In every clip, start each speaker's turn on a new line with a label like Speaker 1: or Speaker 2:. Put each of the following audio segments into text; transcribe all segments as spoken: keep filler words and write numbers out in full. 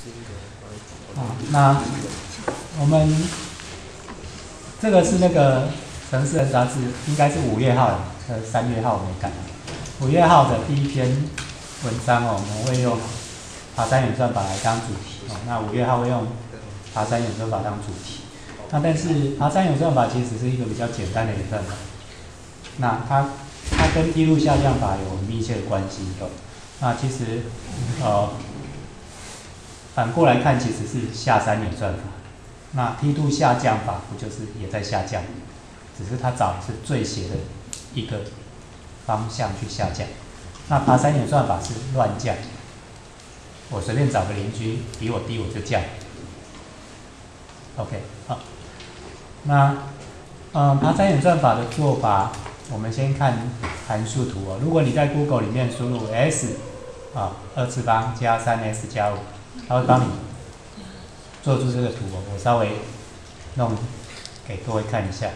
Speaker 1: 啊，那我们这个是那个《城市人》杂志，应该是五月号的，呃，三月号我没看。五月号的第一篇文章哦，我们会用爬山演算法来当主题哦。那五月号会用爬山演算法当主题。那但是爬山演算法其实是一个比较简单的演算法，那它它跟梯度下降法有很密切的关系哦。那其实呃反过来看，其实是下山演算法。那梯度下降法不就是也在下降，只是它找的是最斜的一个方向去下降。那爬山演算法是乱降，我随便找个邻居比我低我就降。OK， 好，那嗯，爬山演算法的做法，我们先看函数图哦。如果你在 Google 里面输入 s 啊二次方加 三 s 加五，它会帮你做出这个图哦。我稍微弄给各位看一下。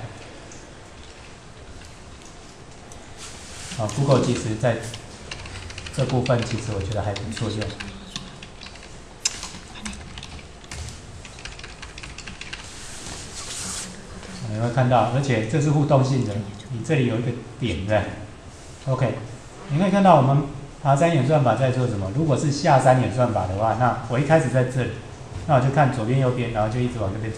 Speaker 1: 啊 ，Google 其实在这部分其实我觉得还不错用。你会看到，而且这是互动性的，你这里有一个点的 ，OK， 你可以看到我们爬山演算法在做什么。如果是下山演算法的话，那我一开始在这里，那我就看左边右边，然后就一直往这边走，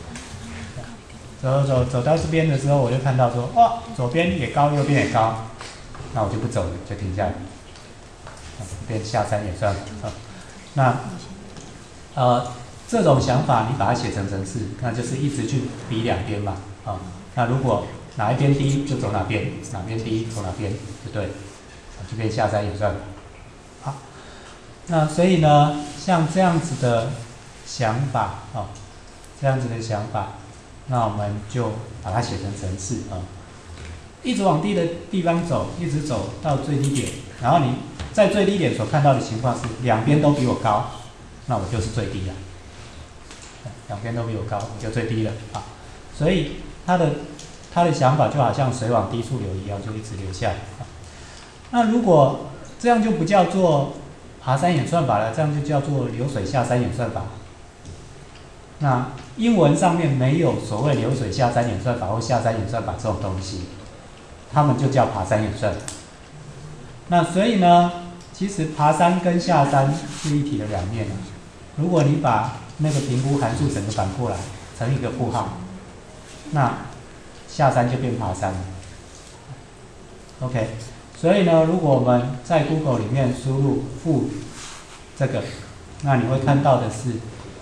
Speaker 1: 走走走到这边的时候，我就看到说，哦，左边也高，右边也高，那我就不走了，就停下来。这边下山演算法，那呃。这种想法你把它写成程式，那就是一直去比两边嘛，啊、哦，那如果哪一边低就走哪边，哪边低走哪边就对，就变下山演算法。好，那所以呢，像这样子的想法，哦，这样子的想法，那我们就把它写成程式啊、哦，一直往低的地方走，一直走到最低点，然后你在最低点所看到的情况是两边都比我高，那我就是最低了。两边都比我高，我就最低了啊！所以他的他的想法就好像水往低处流一样，就一直流下来啊。那如果这样就不叫做爬山演算法了，这样就叫做流水下山演算法。那英文上面没有所谓流水下山演算法或下山演算法这种东西，他们就叫爬山演算法。那所以呢，其实爬山跟下山是一体的两面啊。如果你把那个评估函数整个反过来乘一个负号，那下山就变爬山了。OK， 所以呢，如果我们在 Google 里面输入负这个，那你会看到的是，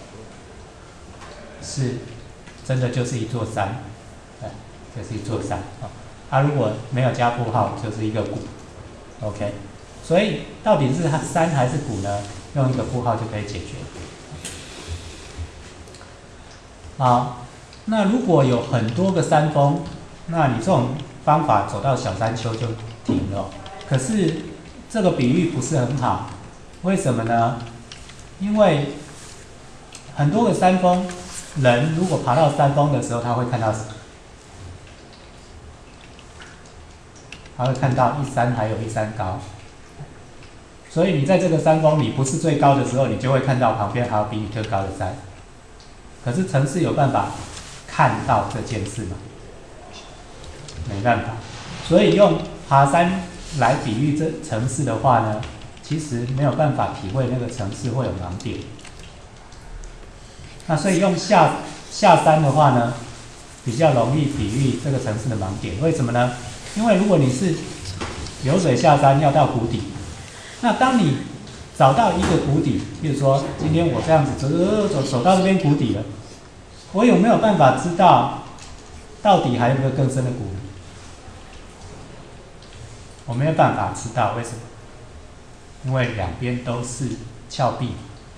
Speaker 1: 是真的就是一座山，对，就是一座山啊。它、啊、如果没有加负号，就是一个谷。OK， 所以到底是山还是谷呢？用一个负号就可以解决。好，那如果有很多个山峰，那你这种方法走到小山丘就停了。可是这个比喻不是很好，为什么呢？因为很多个山峰，人如果爬到山峰的时候，他会看到什么？他会看到一山还有一山高。所以你在这个山峰，你不是最高的时候，你就会看到旁边还有比你更高的山。可是程式有办法看到这件事吗？没办法，所以用爬山来比喻这程式的话呢，其实没有办法体会那个程式会有盲点。那所以用下下山的话呢，比较容易比喻这个程式的盲点。为什么呢？因为如果你是流水下山要到谷底，那当你找到一个谷底，比如说今天我这样子走走走走到这边谷底了，我有没有办法知道到底还有没有更深的谷？我没有办法知道，为什么？因为两边都是峭壁，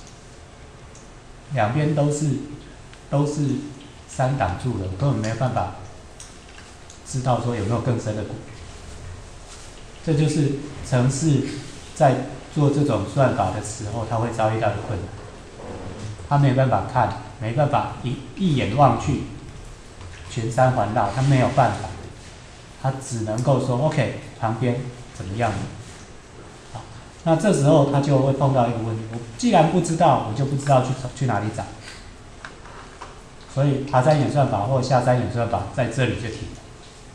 Speaker 1: 两边都是都是山挡住了，我根本没有办法知道说有没有更深的谷。这就是程式在做这种算法的时候，他会遭遇到的困难。他没有办法看，没办法一一眼望去，全山环绕，他没有办法，他只能够说 OK， 旁边怎么样？好， 那这时候他就会碰到一个问题：我既然不知道，我就不知道去去哪里找。所以爬山演算法或下山演算法在这里就停了。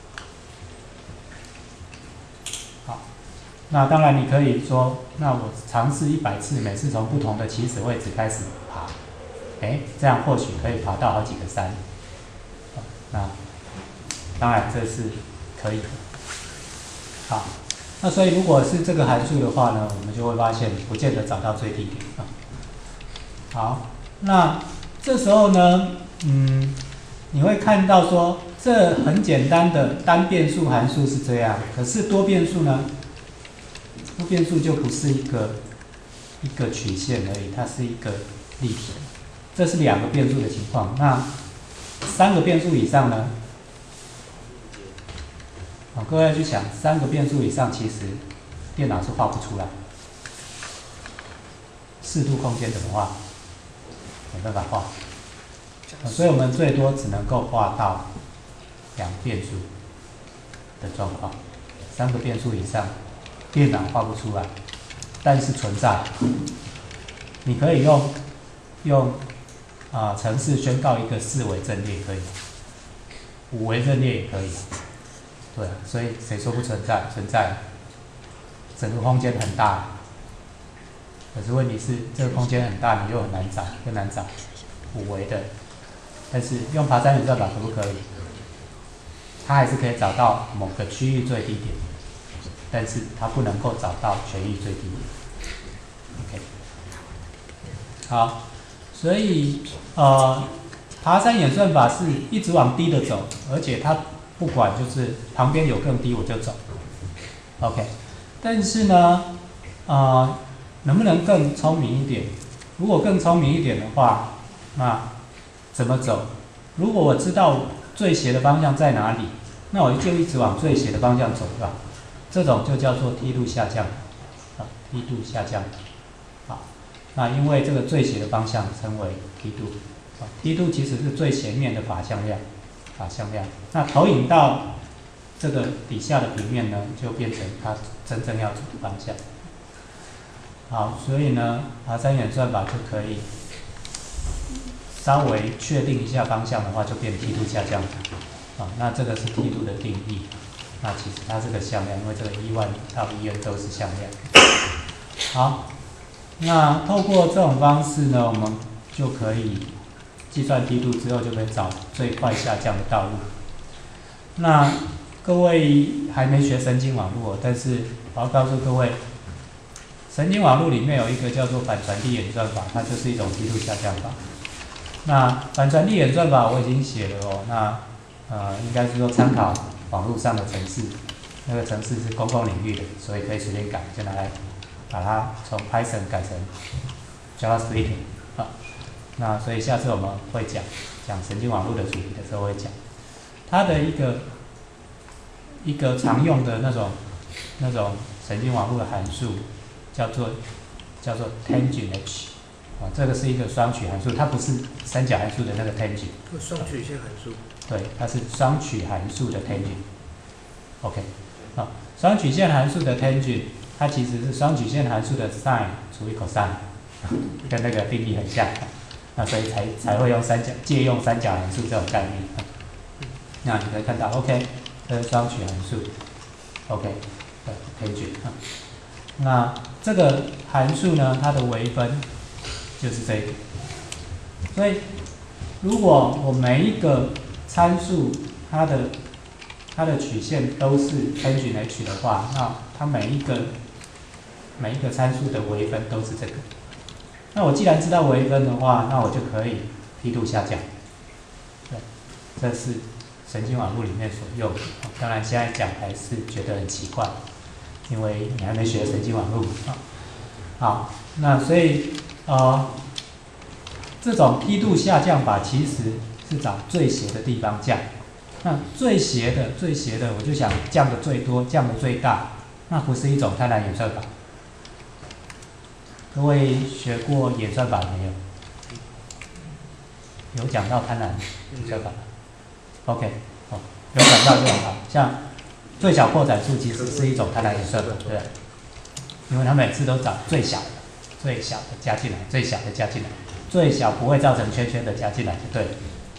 Speaker 1: 好，那当然你可以说，那我尝试一百次，每次从不同的起始位置开始爬，哎，这样或许可以爬到好几个山。那当然这是可以的。好，那所以如果是这个函数的话呢，我们就会发现不见得找到最低点啊。好，那这时候呢，嗯，你会看到说，这很简单的单变数函数是这样，可是多变数呢，多变数就不是一个一个曲线而已，它是一个立体。这是两个变数的情况。那三个变数以上呢？好，各位要去想，三个变数以上，其实电脑是画不出来。视度空间怎么画？没办法画。所以我们最多只能够画到两变数的状况，三个变数以上，电脑画不出来，但是存在。你可以用用啊程式宣告一个四维阵列可以，五维阵列也可以，对啊，所以谁说不存在？存在，整个空间很大，可是问题是这个空间很大，你又很难找，更难找五维的。但是用爬山演算法可不可以？它还是可以找到某个区域最低点，但是它不能够找到全域最低点。OK， 好，所以呃，爬山演算法是一直往低的走，而且它不管就是旁边有更低我就走。OK， 但是呢，呃，能不能更聪明一点？如果更聪明一点的话，那怎么走？如果我知道最斜的方向在哪里，那我就一直往最斜的方向走吧。这种就叫做梯度下降，啊，梯度下降。好，那因为这个最斜的方向称为梯度，啊，梯度其实是最前面的法向量，法向量。那投影到这个底下的平面呢，就变成它真正要走的方向。好，所以呢，爬山演算法就可以稍微确定一下方向的话，就变梯度下降。啊，那这个是梯度的定义。那其实它是个向量，因为这个 E 一 到 E N 都是向量。好，那透过这种方式呢，我们就可以计算梯度之后，就可以找最快下降的道路。那各位还没学神经网络，但是我要告诉各位，神经网络里面有一个叫做反传递演算法，它就是一种梯度下降法。那反传递演算法我已经写了哦，那呃应该是说参考网络上的程式，那个程式是公共领域的，所以可以随便改，就拿来把它从 Python 改成 JavaScript 啊。那所以下次我们会讲讲神经网络的主题的时候会讲，它的一个一个常用的那种那种神经网络的函数叫做叫做 tangent h。啊，这个是一个双曲函数，它不是三角函数的那个 tangent。
Speaker 2: 双曲线函数。
Speaker 1: 对，它是双曲函数的 tangent。OK， 啊，双曲线函数的 tangent， 它其实是双曲线函数的 sin 除以 cos， 跟那个定义很像。那所以才才会用三角借用三角函数这种概念。那你可以看到 ，OK， 这是双曲函数 ，OK， 的 tangent。那这个函数呢，它的微分就是这个，所以如果我每一个参数它的它的曲线都是 tangent h 的话，那它每一个每一个参数的微分都是这个。那我既然知道微分的话，那我就可以梯度下降。对，这是神经网络里面所用的。当然现在讲还是觉得很奇怪，因为你还没学神经网络啊。好，那所以呃，这种梯度下降法其实是找最斜的地方降。那最斜的最斜的，我就想降的最多，降的最大，那不是一种贪婪演算法。各位学过演算法没有？有讲到贪婪演算法 ？OK， 哦，有讲到就很好。像最小扩展数其实是一种贪婪演算法，对不对？ 因为它每次都找最小的、最小的加进来，最小的加进来，最小不会造成圈圈的加进来就对了。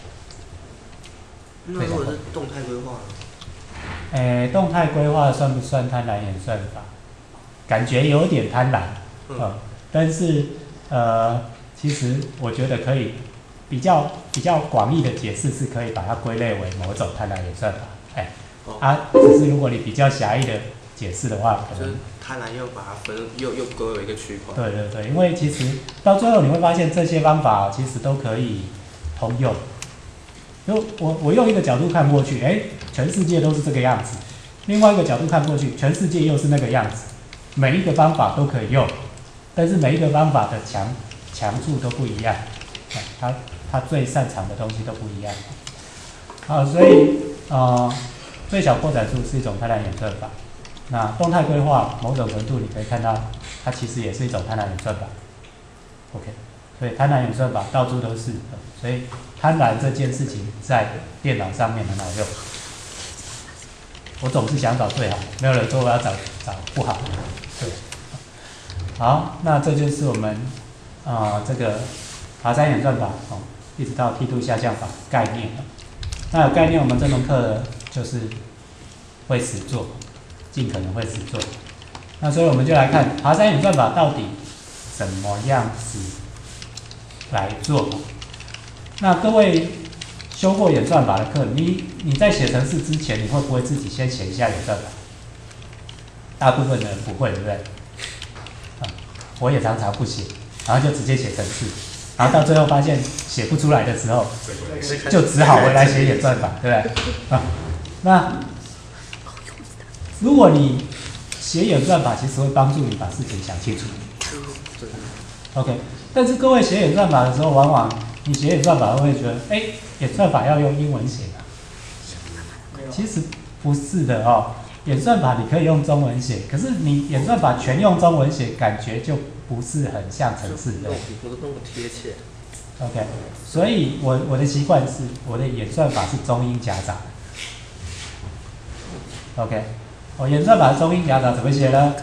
Speaker 2: 那如果是动态规划呢？
Speaker 1: 诶，动态规划算不算贪婪演算法？感觉有点贪婪，嗯，呃、但是呃，其实我觉得可以比较比较广义的解释是可以把它归类为某种贪婪演算法。哎，哦、啊，只是如果你比较狭义的解释的话，可能
Speaker 2: 贪婪又把它分又又归为一个区块。
Speaker 1: 对对对，因为其实到最后你会发现这些方法其实都可以通用。就我我用一个角度看过去，哎，全世界都是这个样子；另外一个角度看过去，全世界又是那个样子。每一个方法都可以用，但是每一个方法的强强处都不一样，它它最擅长的东西都不一样。好，所以呃，最小扩展数是一种贪婪演算法。那动态规划某种程度你可以看到，它其实也是一种贪婪演算法。OK， 所以贪婪演算法到处都是，所以贪婪这件事情在电脑上面很好用。我总是想找最好，没有人说我要找找不好的。对，好，那这就是我们啊、呃、这个爬山演算法哦，一直到梯度下降法概念。那有概念，我们这门课就是会实做，尽可能会实做。那所以我们就来看爬山演算法到底怎么样子来做。那各位修过演算法的课，你你在写程式之前，你会不会自己先写一下演算法？大部分的人不会，对不对？啊，我也常常不写，然后就直接写程式，然后到最后发现写不出来的时候，就只好回来写演算法，对不对？啊，那如果你写演算法，其实会帮助你把事情想清楚。OK， 但是各位写演算法的时候，往往你写演算法会觉得，哎，演算法要用英文写的，其实不是的哦。演算法你可以用中文写，可是你演算法全用中文写，感觉就不是很像程式，对。
Speaker 2: 不是那么贴切。
Speaker 1: OK， 所以我我的习惯是，我的演算法是中英夹杂。OK， 我演算法中英夹杂怎么写呢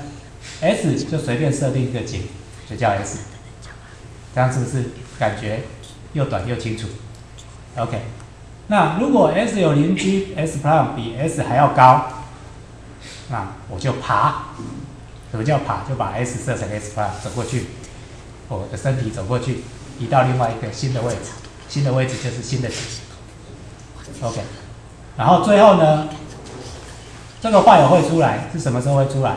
Speaker 1: ？S 就随便设定一个景，就叫 S， 这样是不是感觉又短又清楚 ？OK， 那如果 S 有邻居 S prime 比 S 还要高，那我就爬。什么叫爬？就把 S 设成 S prime 走过去，我的身体走过去，移到另外一个新的位置，新的位置就是新的景。OK， 然后最后呢，这个坏友会出来是什么时候会出来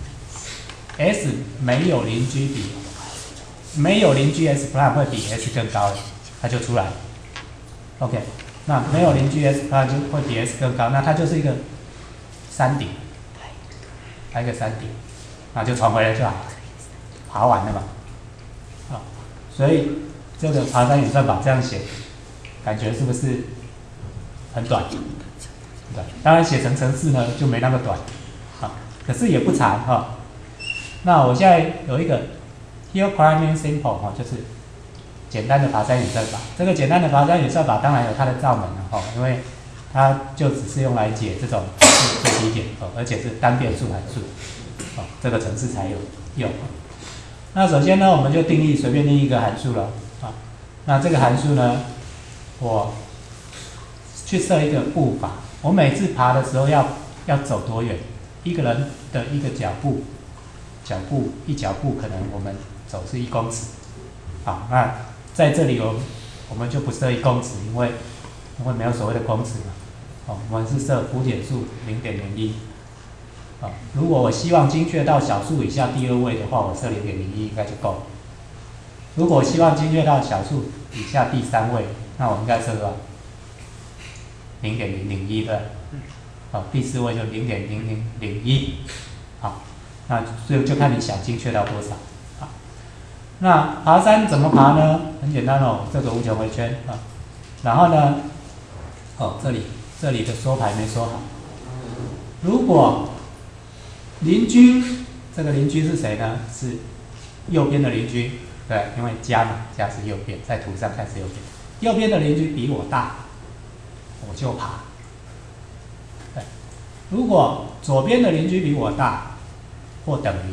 Speaker 1: ？S 没有邻居比没有邻居 S prime 会比 S 更高的，它就出来。OK， 那没有邻居 S prime 就会比 S 更高，那它就是一个山顶，它一个山顶，那就传回来就好，爬完了嘛。啊，所以这个爬山演算法这样写，感觉是不是很短？对，当然写成程式呢就没那么短，啊，可是也不长哈、啊。那我现在有一个 hill climbing simple 哈、啊，就是简单的爬山演算法。这个简单的爬山演算法当然有它的罩门了哈、啊，因为它就只是用来解这种最低点哦，而且是单变数函数，哦，这个程式才有用。那首先呢，我们就定义随便定义一个函数了啊。那这个函数呢，我去设一个步伐。我每次爬的时候要要走多远？一个人的一个脚步，脚步一脚步可能我们走是一公尺。好，那在这里我我们就不设一公尺，因为因为没有所谓的公尺嘛。哦，我们是设浮点数零点零一。啊，如果我希望精确到小数以下第二位的话，我设零点零一应该就够了。如果我希望精确到小数以下第三位，那我应该设多少？零点零零一对，好，第四位就零点零零零一，好，那所以就看你想精确到多少。好，那爬山怎么爬呢？很简单哦，这个无穷回圈啊，然后呢，哦，这里这里的缩排没缩好。如果邻居，这个邻居是谁呢？是右边的邻居，对，因为加嘛，加是右边，在图上看是右边。右边的邻居比我大，我就爬。对，如果左边的邻居比我大，或等于，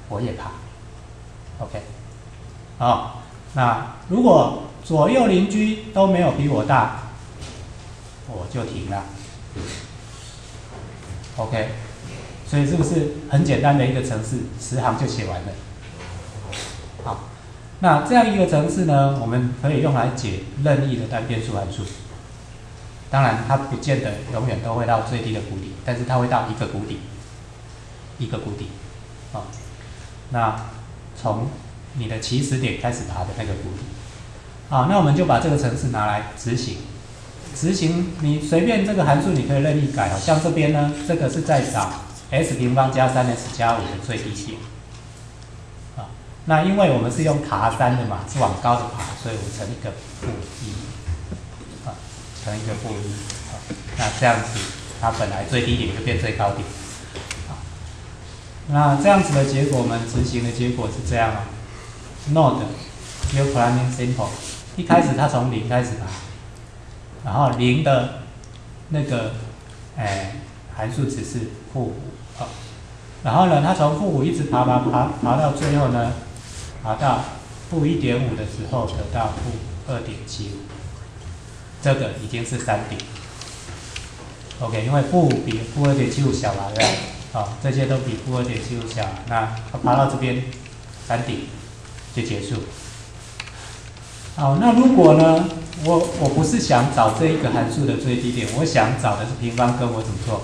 Speaker 1: 我也爬。OK， 好，那如果左右邻居都没有比我大，我就停了。OK， 所以是不是很简单的一个程式，十行就写完了？好，那这样一个程式呢，我们可以用来解任意的单变数函数。当然，它不见得永远都会到最低的谷底，但是它会到一个谷底，一个谷底。啊，那从你的起始点开始爬的那个谷底。好，那我们就把这个程式拿来执行。执行你随便这个函数你可以任意改，好像这边呢，这个是在找 s 平方加 三 s 加五的最低点。啊，那因为我们是用爬三的嘛，是往高的爬，所以我乘一个负一，啊，乘一个负一，啊，那这样子它本来最低点就变最高点。啊，那这样子的结果，我们执行的结果是这样啊 ，node new climbing simple， 一开始它从零开始爬。然后零的那个，哎，函数值是负五，好，然后呢，它从负五一直爬爬爬爬到最后呢，爬到负一点五的时候得到负二点七五，这个已经是山顶。OK， 因为负五比负二点七五小嘛，对吧？好，这些都比负二点七五小，那它爬到这边山顶就结束。好，那如果呢？我我不是想找这一个函数的最低点，我想找的是平方根，我怎么做？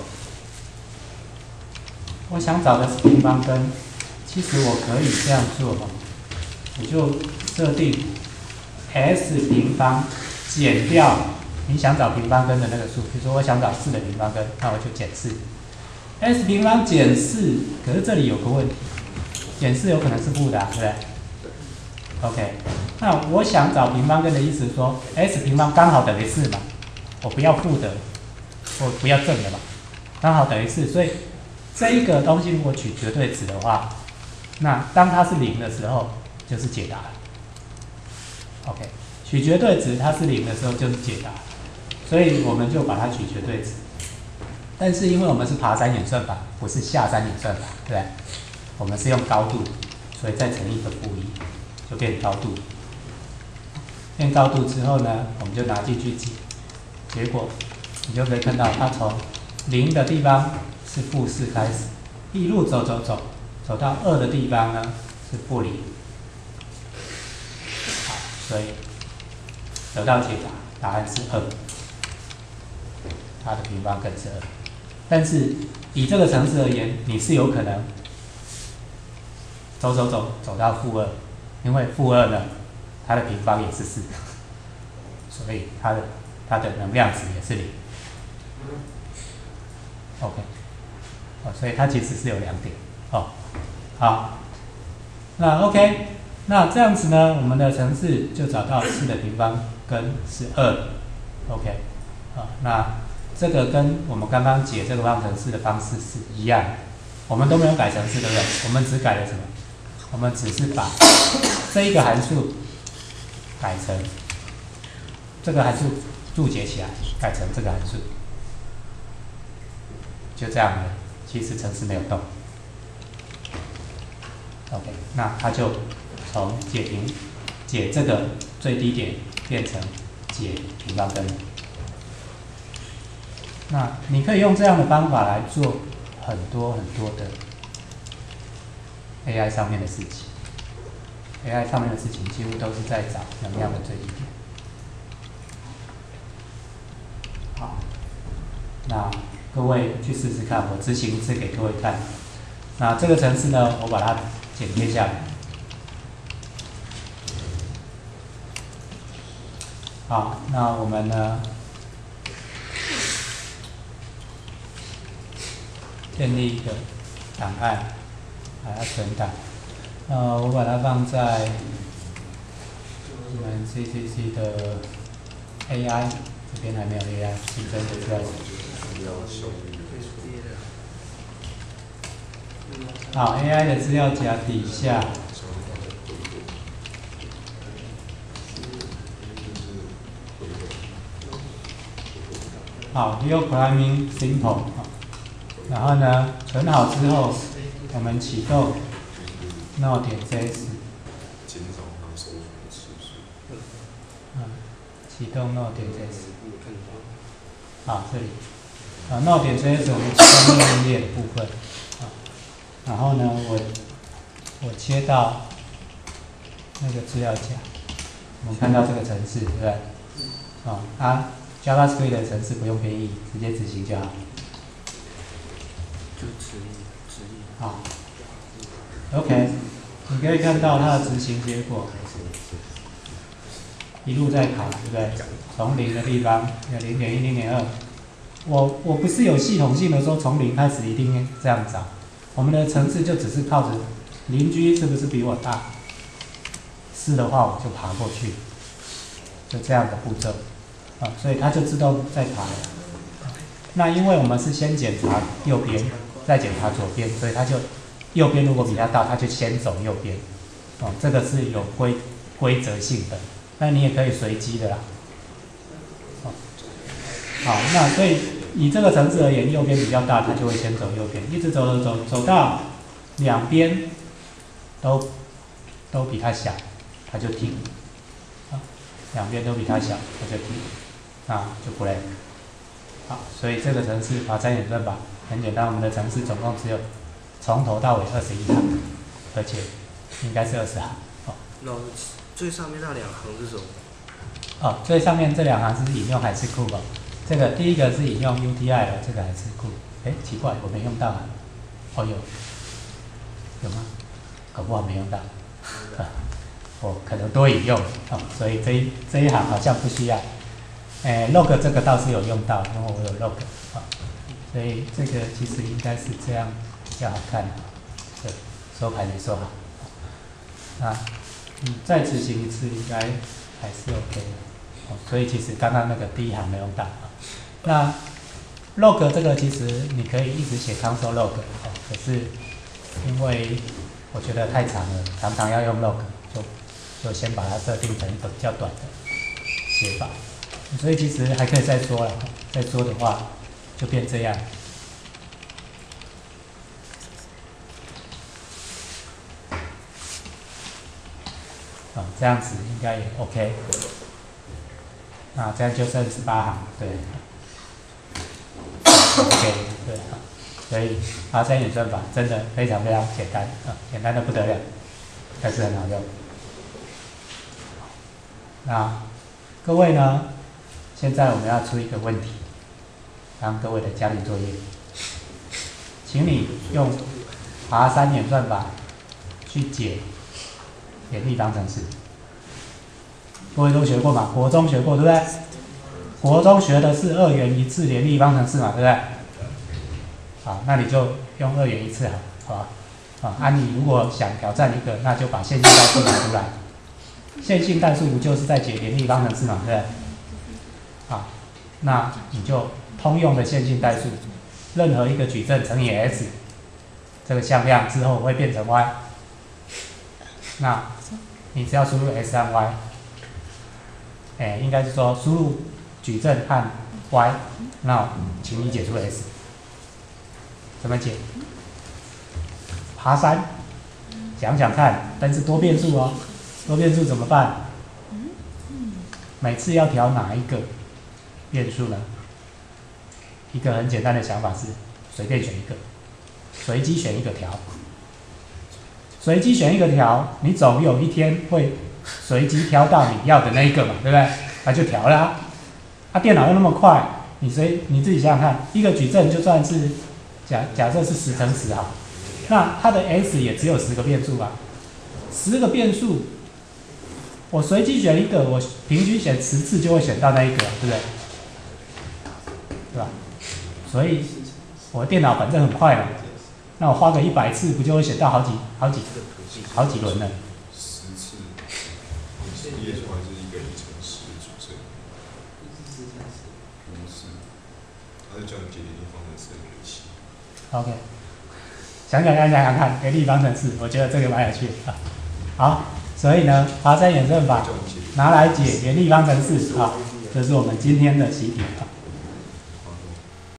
Speaker 1: 我想找的是平方根，其实我可以这样做哈，我就设定 s 平方减掉你想找平方根的那个数，比如说我想找四的平方根，那我就减四 ，s 平方减四，可是这里有个问题，减四有可能是负的、啊，对不对？ OK， 那我想找平方根的意思是说 ，s 平方刚好等于四嘛，我不要负的，我不要正的嘛，刚好等于四，所以这一个东西如果取绝对值的话，那当它是零的时候就是解答了。OK， 取绝对值它是零的时候就是解答，所以我们就把它取绝对值。但是因为我们是爬山演算法，不是下山演算法，对不对？我们是用高度，所以再乘一个负一。就变高度，变高度之后呢，我们就拿进去解，结果你就可以看到，它从零的地方是负四开始，一路走走走，走到二的地方呢是负零，好，所以得到解答，答案是二，它的平方根是二。但是以这个程式而言，你是有可能走走走走到负二。因为负二呢，它的平方也是四，所以它的它的能量值也是零。OK， 哦，所以它其实是有两点哦。好，那 OK， 那这样子呢，我们的程式就找到四的平方根是二。OK， 啊，那这个跟我们刚刚解这个方程式的方式是一样的，我们都没有改程式，对不对？我们只改了什么？我们只是把这一个函数改成这个函数注解起来，改成这个函数，就这样的。其实程式没有动。OK， 那它就从解平解这个最低点变成解平方根。那你可以用这样的方法来做很多很多的 A I 上面的事情 ，A I 上面的事情几乎都是在找能量的最低点。好，那各位去试试看，我执行一次给各位看。那这个程式呢，我把它剪贴下来。好，那我们呢，建立一个档案。把它存档，呃，我把它放在我们 C C C 的 A I 这边还没有 A I， 新增的资料。好 ，A I 的资料夹底下，好 ，Real Climbing Simple， 然后呢，存好之后。我们启动 no 点 js，
Speaker 3: 减少它搜索的次数。
Speaker 1: 嗯，启动 no 点 js， 啊，这里，啊 no 点 js 我们启动内页的部分，啊，然后呢，我我切到那个资料夹，我们看到这个程式，对不对？啊，啊 ，JavaScript 的程式不用编译，直接执行就好。
Speaker 2: 就直译，直译。
Speaker 1: 好 ，OK， 你可以看到它的执行结果，一路在跑，对不对？从零的地方，零点一、零点二，我我不是有系统性的说从零开始一定这样找，我们的程式就只是靠着邻居是不是比我大，是的话我就爬过去，就这样的步骤，啊，所以它就自动在爬。那因为我们是先检查右边，再检查左边，所以它就右边如果比它大，它就先走右边。哦，这个是有规规则性的，那你也可以随机的啦。哦，好，那所以以这个程式而言，右边比较大，它就会先走右边，一直走走走走到两边都都比它小，它就停。啊，两边都比它小，它就停，啊就 break。好，所以这个程式爬山演算法很简单，我们的程式总共只有从头到尾二十一行，而且应该是二十行。哦，
Speaker 2: 老师，最上面那两行是什么？
Speaker 1: 哦，最上面这两行是引用海事库哦。这个第一个是引用 U T I 的这个海事库，哎，奇怪，我没用到啊。哦，有，有吗？搞不好没用到。啊，我可能多引用哦，所以这一这一行好像不需要。哎 ，log 这个倒是有用到，因为我有 log 啊，所以这个其实应该是这样比较好看。对，收牌没收好。啊，嗯，再执行一次应该还是 OK 的。哦，所以其实刚刚那个第一行没用到。那 log 这个其实你可以一直写 console log 哦，可是因为我觉得太长了，常常要用 log， 就就先把它设定成一个比较短的写法。所以其实还可以再说了，再说的话就变这样。啊，这样子应该也 OK。那这样就剩十八行，对。OK， 对，所以爬山演算法真的非常非常简单啊，简单的不得了，但是很好用。那各位呢？现在我们要出一个问题，当各位的家庭作业，请你用爬山演算法去解联立方程式。各位都学过嘛？国中学过对不对？国中学的是二元一次联立方程式嘛，对不对？好，那你就用二元一次好，好吧？啊，啊你如果想挑战一个，那就把线性代数拿出来。线性代数不就是在解联立方程式嘛，对不对？好，那你就通用的线性代数，任何一个矩阵乘以 s， 这个向量之后会变成 y。那你只要输入 s 和 y， 哎，应该是说输入矩阵和 y， 那请你解出 s。怎么解？爬山，想想看，但是多变数哦，多变数怎么办？每次要调哪一个变数呢？一个很简单的想法是随便选一个，随机选一个调。随机选一个调，你总有一天会随机挑到你要的那一个嘛，对不对？那就调啦、啊。啊，电脑又那么快，你随你自己想想看，一个矩阵就算是假假设是十乘十好，那它的 s 也只有十个变数吧？十个变数，我随机选一个，我平均选十次就会选到那一个，对不对？对吧？所以我的电脑反正很快嘛，那我花个一百次不就会选到好几好几好几轮了？
Speaker 3: 十次，你列出来是一个一乘十的矩阵，不是，他就叫你解联立方程式的游戏。
Speaker 1: OK， 想想看，想想看，联立方程式，我觉得这个蛮有趣的啊。好，所以呢，爬山演算法拿来解联立方程式啊，这是我们今天的习题啊。